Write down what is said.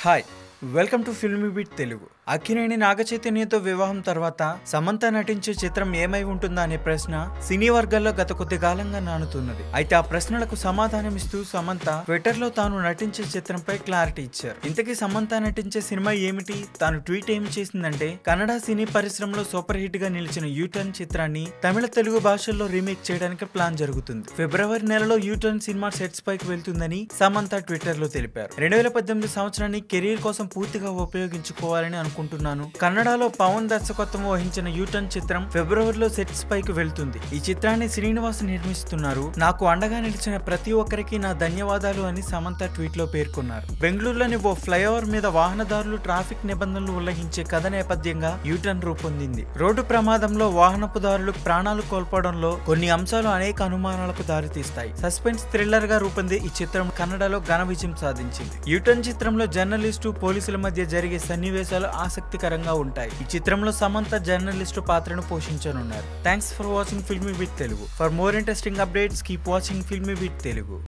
Hi welcome to Filmibeat Telugu. Akkineni నాగచైతన్యతో వివాహం తర్వాత సమంత నటించే చిత్రం ఏమై ఉంటుందా అనే ప్రశ్న సినీ వర్గాల్లో గత కొద్ది కాలంగా నానుతున్నది. అయితే ఆ ప్రశ్నలకు సమాధానమిస్తూ సమంత ట్విట్టర్ లో తాను నటించే చిత్రంపై క్లారిటీ ఇచ్చారు. ఇంతకీ సమంత నటించే సినిమా ఏమిటి? తాను ట్వీట్ ఏమి చేసిందంటే, కన్నడ సినీ పరిశ్రమలో సూపర్ హిట్ గా నిలిచిన యూటర్న్ చిత్రాన్ని తమిళ తెలుగు భాషల్లో రీమేక్ చేయడానికి ప్లాన్ జరుగుతుంది. ఫిబ్రవరి నెలలో యూటర్న్ సినిమా సెట్స్ పైకి వెళ్తుందని సమంత ట్విట్టర్ లో తెలిపారు. 2018 సంవత్సరాన్ని కెరీర్ కోసం పూర్తిగా ఉపయోగించుకోవాలని అనుకుంటున్నాను. కన్నడలో పవన్ దర్శకత్వం వహించిన యూటర్న్ చిత్రం ఫిబ్రవరిలో సెట్స్ పైకి వెళ్తుంది. ఈ చిత్రాన్ని శ్రీనివాస్ నిర్మిస్తున్నారు. నాకు అండగా నిలిచిన ప్రతి ఒక్కరికి నా ధన్యవాదాలు అని సమంత ట్వీట్ లో పేర్కొన్నారు. బెంగళూరులోని ఓ ఫ్లైఓవర్ మీద వాహనదారులు ట్రాఫిక్ నిబంధనలు ఉల్లంఘించే కథ నేపథ్యంగా యూటర్న్ రూపొందింది. రోడ్డు ప్రమాదంలో వాహనపుదారులు ప్రాణాలు కోల్పోవడంలో కొన్ని అంశాలు అనేక అనుమానాలకు దారితీస్తాయి. సస్పెన్స్ థ్రిల్లర్ గా రూపొందే ఈ చిత్రం కన్నడలో ఘన విజయం సాధించింది. యూటర్న్ చిత్రంలో జర్నలిస్టు పోలీసుల మధ్య జరిగే సన్నివేశాలు ఆసక్తికరంగా ఉంటాయి. ఈ చిత్రంలో సమంత జర్నలిస్టు పాత్రను పోషించనున్నారు. Thanks for watching Filmibeat Telugu. For more interesting updates keep watching Filmibeat Telugu.